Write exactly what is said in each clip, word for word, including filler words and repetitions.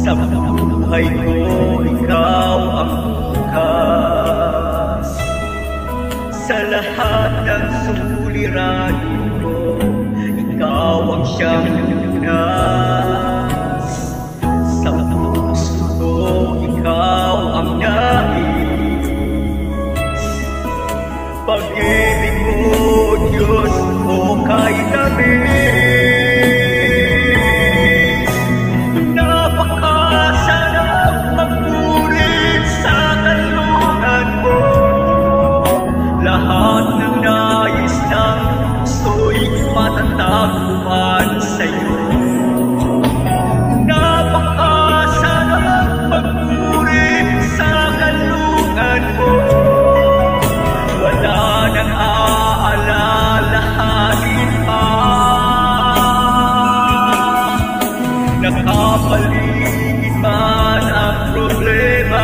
Sa buhay ko, ikaw ang bukas. Sa lahat ng suliranin ko, ikaw ang siyang lunas. Sa puso ko, ikaw ang nais. Pag-ibig mo, Diyos, o kay tamis. Napakasarap magpurit sa kalungan mo. Lahat ng nais ng puso'y matatagpuan sa'yo. Napakasarap magpurit sa kalungan mo. Wala nang aalalahanin pa. Nakapaligid man ang problema.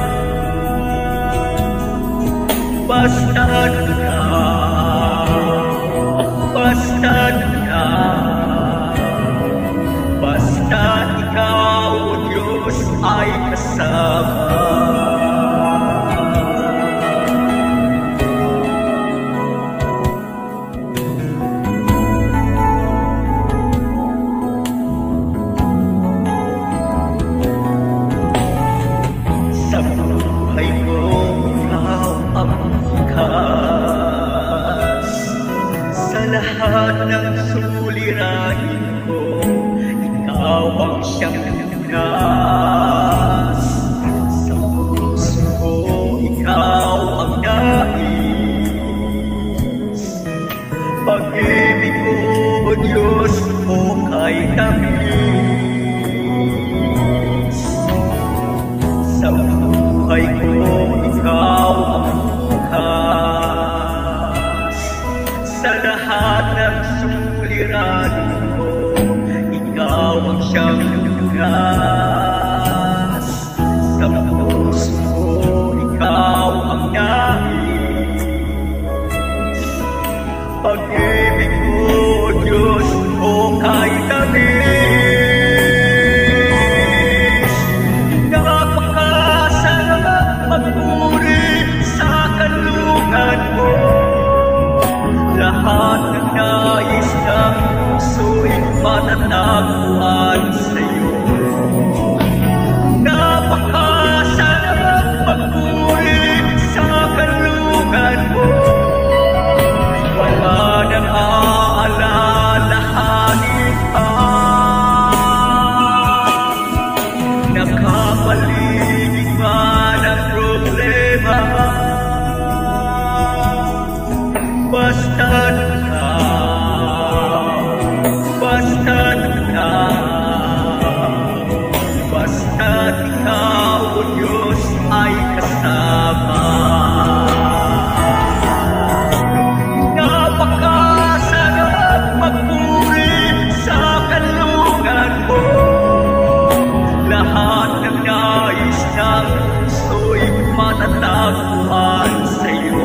Basta't ikaw, basta't ikaw, basta't ikaw, O Diyos, ay kasama. Sa buhay ko, ikaw ang bukas. Sa lahat ng suliranin ko, ikaw ang siyang lunas. Sa puso ko, ikaw ang nais. Pag-ibig ko, O Diyos, o kay tamis. Sa buhay ko, ikaw ang bukas. Sa lahat ng suliranin ko, ikaw ang siyang lunas. Sa puso ko, ikaw ang nais. Pag-ibig ko, Diyos, o kay tamis. Napakasarap magpurit sa kalungan mo. Lahat ng nais ng puso'y matatagpuan sa'yo. Napakasarap magpurit sa kalungan mo. Wala nang aalalahanin pa. Nakapaligid man ang problema. Basta't ikaw, basta't ikaw, basta't ikaw, O Diyos, ay kasama. Napakasarap magpurit sa kalungan mo. Lahat ng nais ng puso'y matatagpuan sa'yo.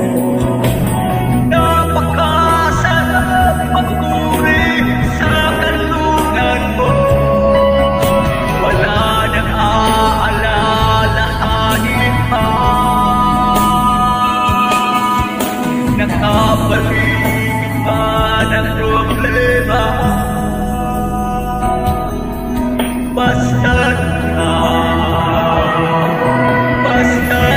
Napakasarap magpurit sa kalungan mo. Wala nang aalalahanin pa. Nakapaligid man ang problema. Basta't ikaw, basta't